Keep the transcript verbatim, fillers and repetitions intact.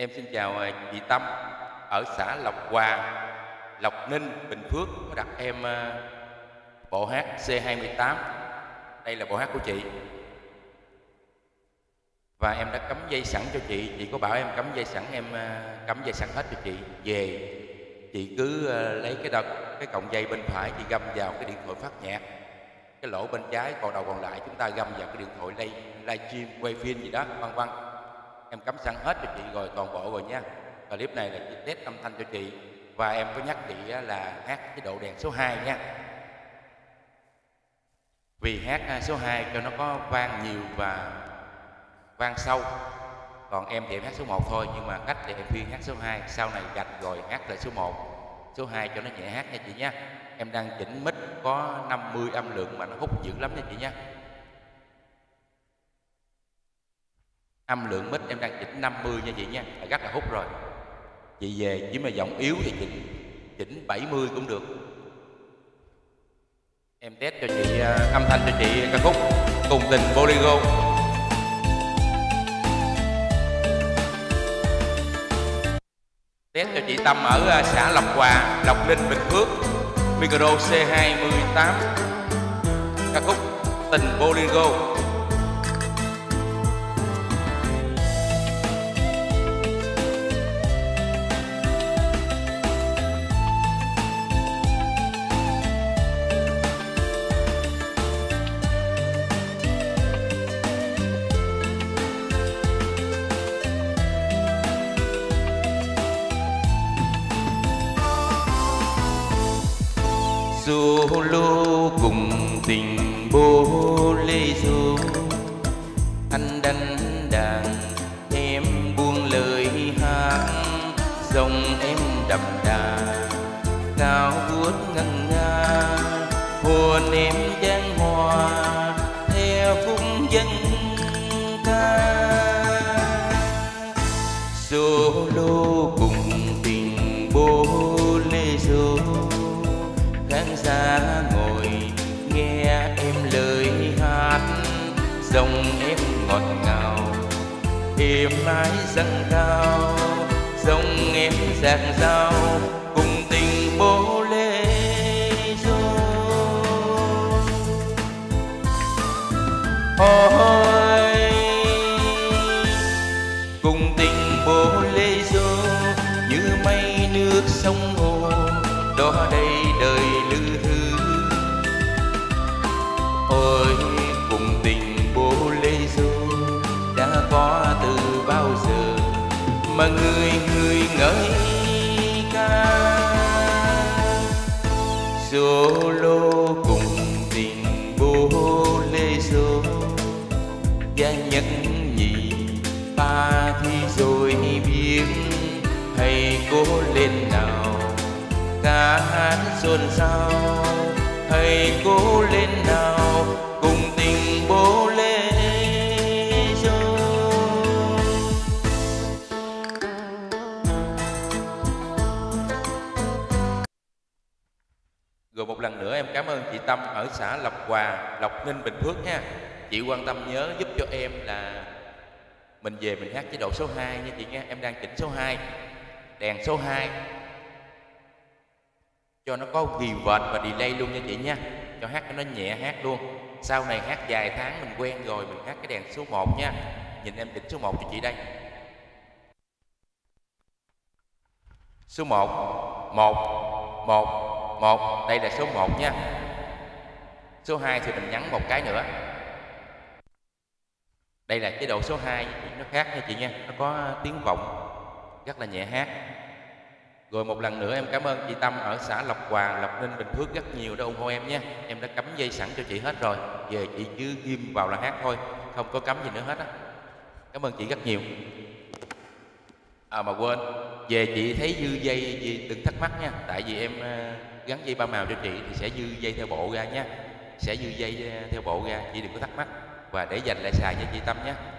Em xin chào à, chị Tâm ở xã Lộc Hòa, Lộc Ninh, Bình Phước có đặt em à, bộ hát C hai mươi tám. Đây là bộ hát của chị. Và em đã cắm dây sẵn cho chị. Chị có bảo em cắm dây sẵn, em à, cắm dây sẵn hết cho chị. Về chị cứ à, lấy cái đợt, cái cọng dây bên phải chị găm vào cái điện thoại phát nhạc. Cái lỗ bên trái còn đầu còn lại chúng ta găm vào cái điện thoại live, live stream, quay phim gì đó, vân vân. Em cắm sẵn hết cho chị rồi, toàn bộ rồi nha. Clip này là chị test âm thanh cho chị. Và em có nhắc chị là hát cái độ đèn số hai nha. Vì hát số hai cho nó có vang nhiều và vang sâu. Còn em thì em hát số một thôi, nhưng mà cách thì em phiên hát số hai. Sau này gạch rồi hát lại số một, số hai cho nó nhẹ hát nha chị nha. Em đang chỉnh mic có năm mươi âm lượng mà nó hút dữ lắm nha chị nha. Âm lượng mic em đang chỉnh năm mươi nha chị nha, rất là hút rồi. Chị về chỉ mà giọng yếu thì chỉnh chỉnh bảy mươi cũng được. Em test cho chị uh, âm thanh cho chị ca khúc Cùng Tình Bolero. Test cho chị Tâm ở uh, xã Lộc Hòa, Lộc Ninh, Bình Phước. Micro C hai mươi tám. Ca khúc Tình Bolero. Solo cùng tình bolero, anh đánh đàn em buông lời hát, dòng em đậm đà cao vuốt ngân nga, hồn em giang hoa theo khúc dân ca. Solo cùng tình bolero, khán giả ngồi nghe em lời hát, dòng em ngọt ngào êm ái dâng cao, dòng em dạt dao cùng tình bolero. Ôi cùng tình bolero như mây nước sông hồ, đó đây đời lư hư. Ôi cùng tình bolero đã có từ bao giờ mà người người ngợi ca. Solo cùng tình bolero, gia nhất nhì ba thì rồi biết, hay cố lên nào ca hát xôn xao, hãy cố lên nào cùng tình bolero. Rồi một lần nữa em cảm ơn chị Tâm ở xã Lộc Hòa, Lộc Ninh, Bình Phước nha. Chị quan tâm nhớ giúp cho em là mình về mình hát chế độ số hai nha chị nha. Em đang chỉnh số hai, đèn số hai cho nó có ghi vệt và delay luôn nha chị nha, cho hát cho nó nhẹ hát luôn. Sau này hát vài tháng mình quen rồi mình hát cái đèn số một nha. Nhìn em chỉnh số một cho chị đây. Số một, một, một, một, đây là số một nha. Số hai thì mình nhấn một cái nữa. Đây là chế độ số hai, nó khác nha chị nha, nó có tiếng vọng rất là nhẹ hát. Rồi một lần nữa em cảm ơn chị Tâm ở xã Lộc Hòa, Lộc Ninh, Bình Phước rất nhiều đã ủng hộ em nhé. Em đã cắm dây sẵn cho chị hết rồi. Về chị cứ ghim vào là hát thôi, không có cắm gì nữa hết á. Cảm ơn chị rất nhiều. À mà quên, về chị thấy dư dây gì đừng thắc mắc nha. Tại vì em uh, gắn dây ba màu cho chị thì sẽ dư dây theo bộ ra nha. Sẽ dư dây theo bộ ra, chị đừng có thắc mắc. Và để dành lại xài cho chị Tâm nhé.